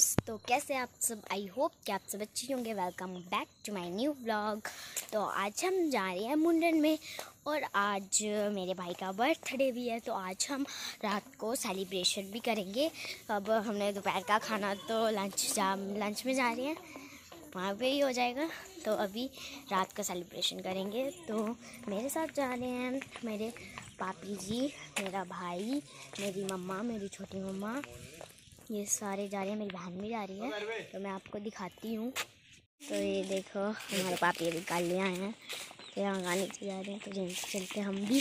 Friends, तो कैसे आप सब। आई होप कि आप सब अच्छे होंगे। Welcome back to my new vlog. तो आज हम जा रहे हैं मुंडन में और आज मेरे भाई का बर्थडे भी है। तो आज हम रात को सेलिब्रेशन भी करेंगे। अब हमने दोपहर का खाना तो लंच में जा रहे हैं, वहाँ पे ही हो जाएगा। तो अभी रात का सेलिब्रेशन करेंगे। तो मेरे साथ जा रहे हैं मेरे पापी जी, मेरा भाई, मेरी मम्मा, मेरी छोटी मम्मा, ये सारे जा रहे हैं। मेरी बहन भी जा रही है, तो मैं आपको दिखाती हूँ। तो ये देखो हमारे पापी अभी काल ले आए हैं, तो यहाँ गाने से जा रहे हैं। तो चलते हम भी।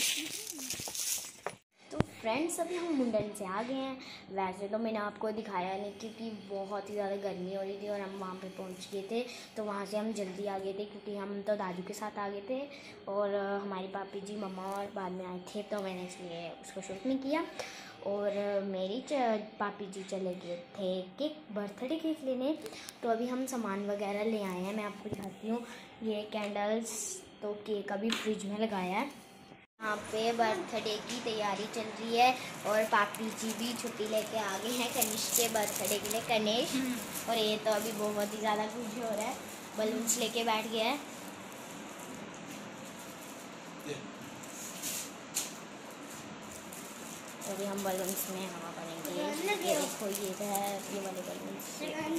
तो फ्रेंड्स, अभी हम मुंडन से आ गए हैं। वैसे तो मैंने आपको दिखाया नहीं क्योंकि बहुत ही ज़्यादा गर्मी हो रही थी और हम वहाँ पे पहुँच गए थे। तो वहाँ से हम जल्दी आ गए थे क्योंकि हम तो दादू के साथ आ गए थे और हमारी पापी जी, मम्मा और बाद में आए थे, तो मैंने इसलिए उसको शूट नहीं किया। और मेरी पापी जी चले गए थे केक, बर्थडे केक लेने। तो अभी हम सामान वगैरह ले आए हैं, मैं आपको दिखाती हूँ। ये कैंडल्स, तो केक अभी फ्रिज में लगाया है। यहाँ पे बर्थडे की तैयारी चल रही है और पापी जी भी छुट्टी लेके आ गए हैं कनिष्क के बर्थडे के लिए। कनिष्क और ये तो अभी बहुत ही ज़्यादा खुश हो रहा है, बलून्स लेके बैठ गया है। तो अभी हम बलून्स में हवा करेंगे। ये देखो, ये है ये वाले बलून्स।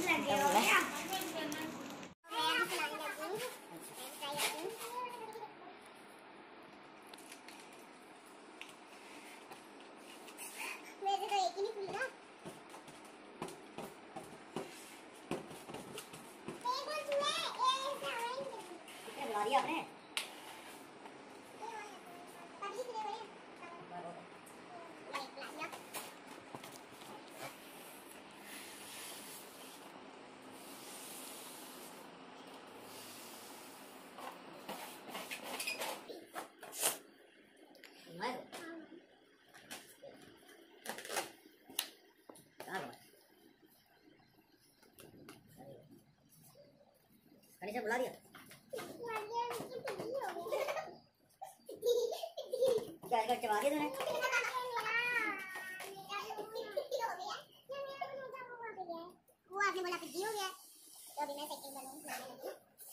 से बुला दिया क्या कर चबा दिया तूने? वो आपने बोला पिज्जी हो गया, तो अभी मैं सेकंड बनाऊंगी।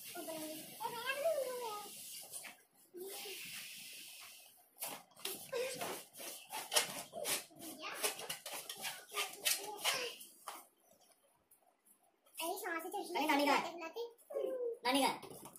अरे नानी का है, नानी का है।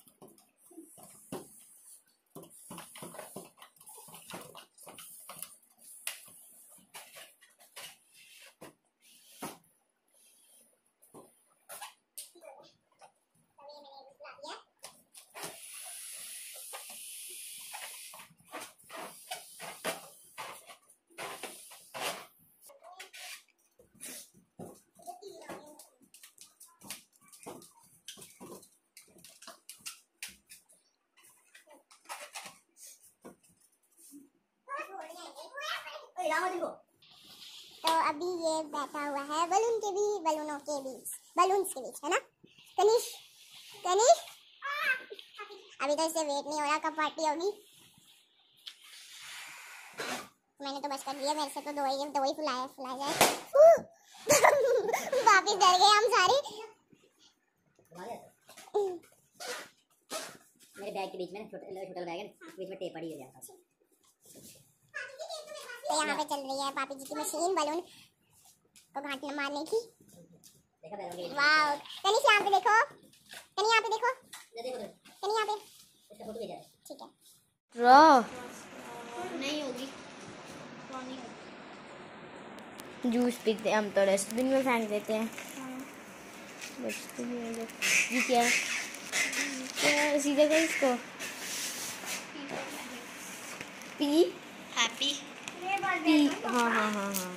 तो अभी ये बैठा हुआ है बलून्स के बीच, है ना कनिष? अभी तो इससे वेट नहीं हो रहा कब पार्टी होगी। मैंने तो बस कर दिया, मेरे से तो दो ही फुलाया जाए। वापिस डर गए हम सारे। मेरे बैग के बीच में छोटा बैग है, बीच में टेप पड़ी है। तो यहाँ पे चल रही है पापी जी की मशीन बलून को घाटने मारने की। वाओ, कनिष यहाँ पे देखो, कनी यहाँ पे देखो, कनी यहाँ पे। ठीक है, ड्रॉ नहीं होगी, जूस पीते हम तो डस्टबिन में फेंक देते हैं। ये क्या है? क्या सीधे कर इसको। पी हैप्पी पी, हाँ हाँ हाँ हाँ।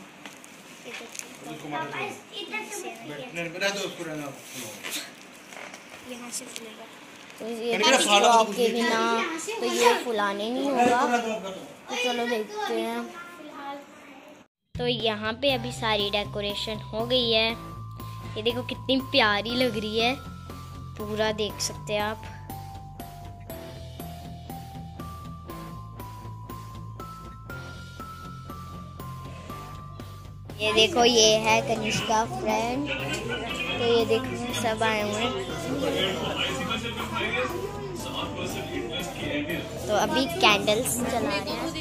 यहाँ से फुलेगा तो ये के बिना तो ये फुलाने नहीं होगा। तो चलो देखते हैं। तो यहाँ पे अभी सारी डेकोरेशन हो गई है। ये देखो कितनी प्यारी लग रही है, पूरा देख सकते हैं आप। ये देखो, ये है कनिष्क का फ्रेंड। तो ये देखिए सब आए हुए हैं। तो अभी कैंडल्स जला रहे हैं।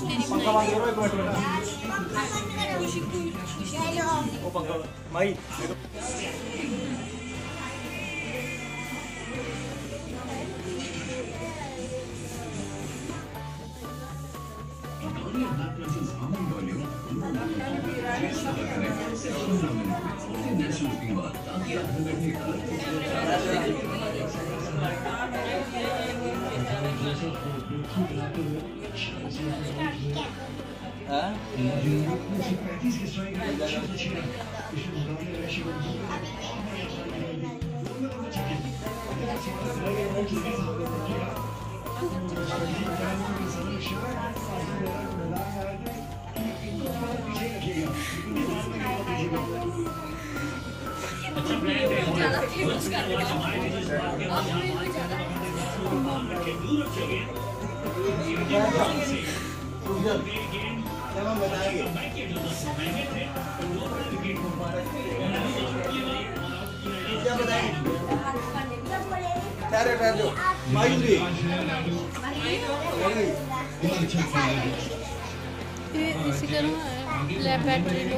इसी तरह लैब बैटरी लो।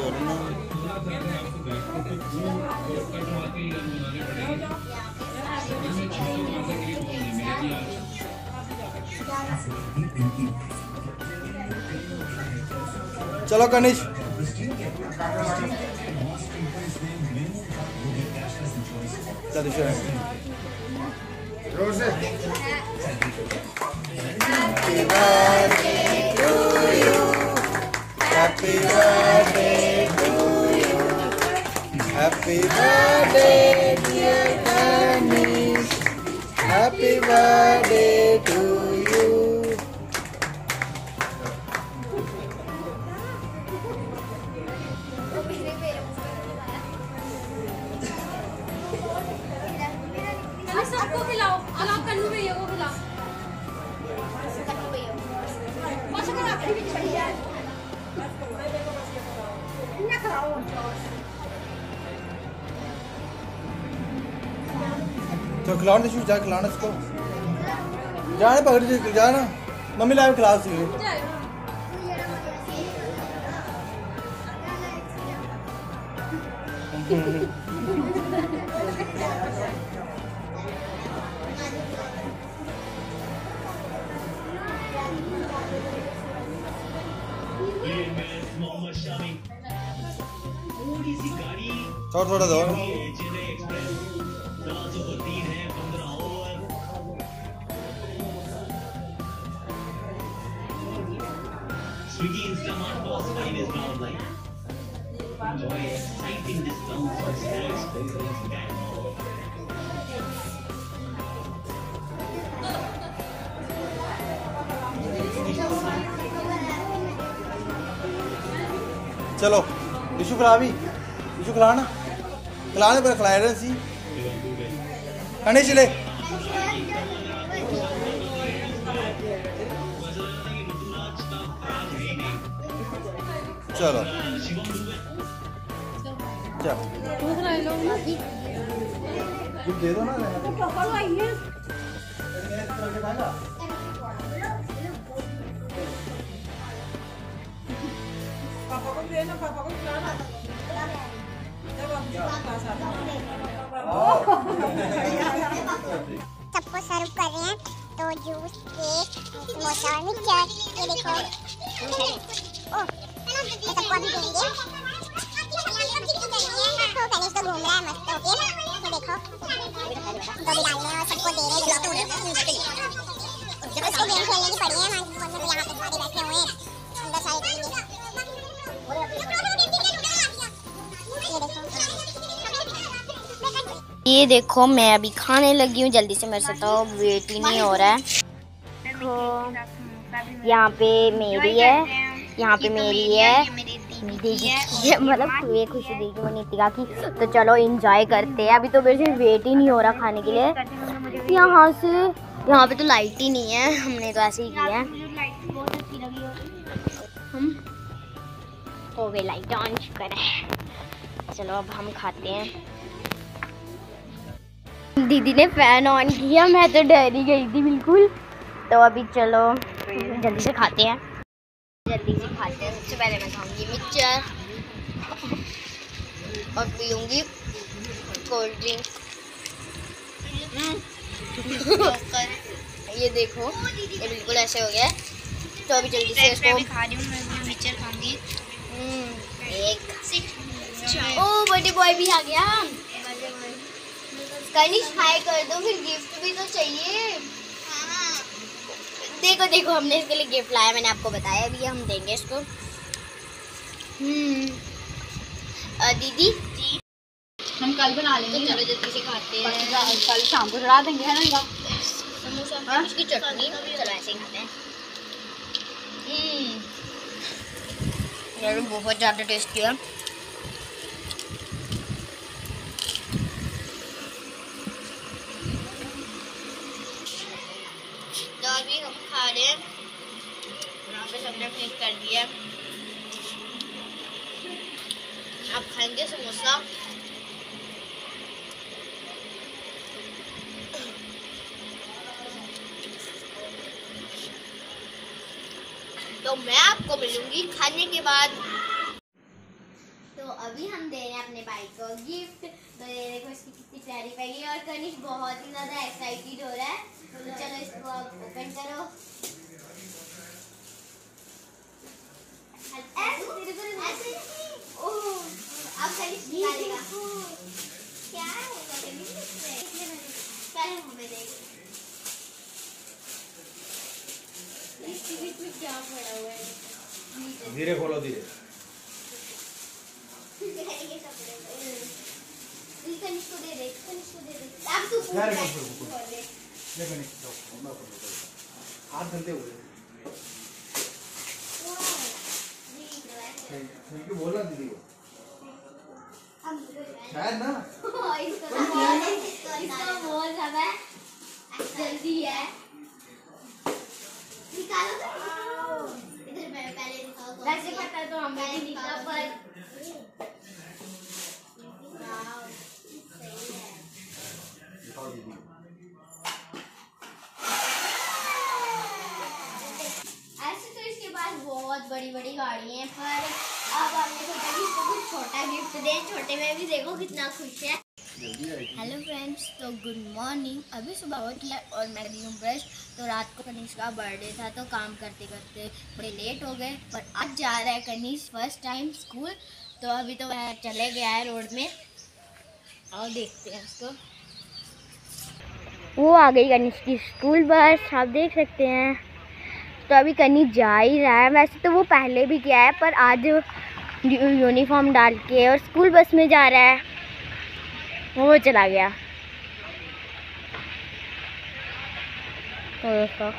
चलो कनिश Happy birthday to you. Happy birthday dear Kanish. Happy birthday to you. सबको खिलाओ, खिलाओ कन्नू भैया को खिलाओ। तो खिलाओ ना, जा खिलाना इसको, जाने पकड़ जाना, मम्मी लाइव खिला सी। थोड़ा दो। Swiggy Instamart Boss 5 is now online. Enjoy exciting discounts on snacks, drinks, and more. चलो विशु खिला भी, विशु खिलाना, खिलाने पर खिलाए रहे सी। कने चले चलो चलो दे दो ना। पापा को देना, पापा को खिलाना। सबको सर्व कर रहे हैं, तो जूस, केक, समोसा और मिक्सचर, ये देखो। ओह, ये सबको अभी देंगे। तो कनिश तो घूम रहा है मस्त होके, ये देखो। तो भी डालने और सबको दे रहे हैं। इसको गेम खेलने की पड़ी है, यहाँ पे सारे बैठे हुए हैं अंदर साइड में। ये देखो मैं अभी खाने लगी हूँ जल्दी से, मेरे से तो वेट ही नहीं हो रहा है। देखो यहाँ पे मेरी है, यहाँ पे मेरी है, दीदी की, मतलब ये खुशी दी की, नितिका की। तो चलो एंजॉय करते हैं। अभी तो मेरे से वेट ही नहीं हो रहा खाने के लिए। यहाँ से यहाँ पे तो लाइट ही नहीं है, हमने तो ऐसे ही किया है। हम हो गए लाइट ऑन करें। चलो अब हम खाते हैं। दीदी ने फैन ऑन किया, मैं तो डर ही गई थी बिल्कुल। तो अभी चलो जल्दी से खाते हैं, सबसे पहले मैं खाऊंगी मिक्सचर और पीऊंगी कोल्ड ड्रिंक। ये देखो ये बिल्कुल ऐसे हो गया। तो अभी जल्दी से इसको खा रही हूँ, मैं भी मिक्सचर खाऊंगी। ओ बर्थडे बॉय भी आ गया। कनिश हाय कर दो, फिर गिफ्ट भी तो चाहिए। देखो देखो हमने इसके लिए गिफ्ट लाया, मैंने आपको बताया, अभी हम देंगे इसको। दीदी जी हम कल बना लेंगे। तो चलो जल्दी से खाते हैं। कल शाम को चढ़ा देंगे, है ना इनका समोसा इसकी चटनी। चलो ऐसे ही खाते हैं। यार बहुत ज़्यादा टेस्टी है। तो अभी हम खा रहे हैं, यहाँ पे सबने फिनिश कर दिया। आप खाएंगे समोसा। तो मैं आपको मिलूंगी खाने के बाद। तो अभी हम दे रहे हैं अपने भाई को गिफ्ट। तो ये देखो इसकी कितनी प्यारी पैकिंग है और कनिश बहुत ही ज़्यादा एक्साइटेड हो रहा है। तो चलो इसको आप ओपन करो। अब कनिश निकालेगा। क्या है कनिश? पहले हमें देख इसके बीच में क्या पड़ा हुआ है। धीरे खोलो, धीरे। कनिश को दे दे, कनिश को दे दे। अब तू खोल ले। हाथ धलते हुए थैंक यू बोलना दीदी को शायद ना। इसका बहुत ज़्यादा जल्दी है। निकालो इधर, मैं पहले दिखाओ। वैसे पता है तो हमें भी दिखा, पर ऐसे तो इसके पास बहुत बड़ी बड़ी गाड़ी हैं, पर अब हमने सोचा कि इसको कुछ छोटा गिफ्ट दें। छोटे में भी देखो कितना खुश है। हेलो फ्रेंड्स, तो गुड मॉर्निंग। अभी सुबह उठ लिया और मैं दी हूँ ब्रश। तो रात को कनिश का बर्थडे था, तो काम करते करते बड़े लेट हो गए। पर आज जा रहा है कनिश फर्स्ट टाइम स्कूल। तो अभी तो वह चले गया है रोड में, और देखते हैं उसको। वो आ गई कनिश की स्कूल बस, आप देख सकते हैं। तो अभी कनिश जा ही रहा है। वैसे तो वो पहले भी गया है, पर आज यूनिफॉर्म डाल के और स्कूल बस में जा रहा है। वो चला गया। तो देखो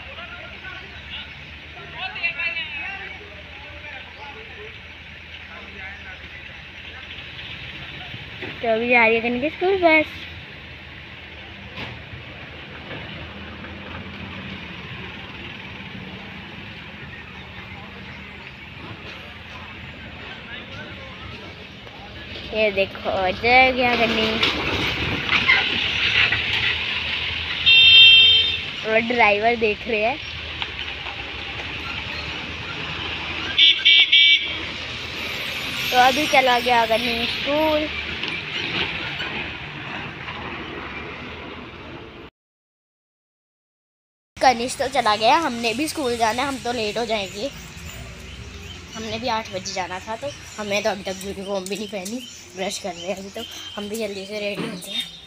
तो अभी जा रही है कनिश की स्कूल बस। ये देखो जय गया कनिश। और ड्राइवर देख रहे हैं। तो अभी चला गया कनिश स्कूल। कनिश तो चला गया, हमने भी स्कूल जाना है। हम तो लेट हो जाएंगे, हमने भी 8 बजे जाना था। तो हमें तो अभी तक यूनिफॉर्म भी नहीं पहनी, ब्रश कर रहे हैं अभी। तो हम भी जल्दी से रेडी होते हैं।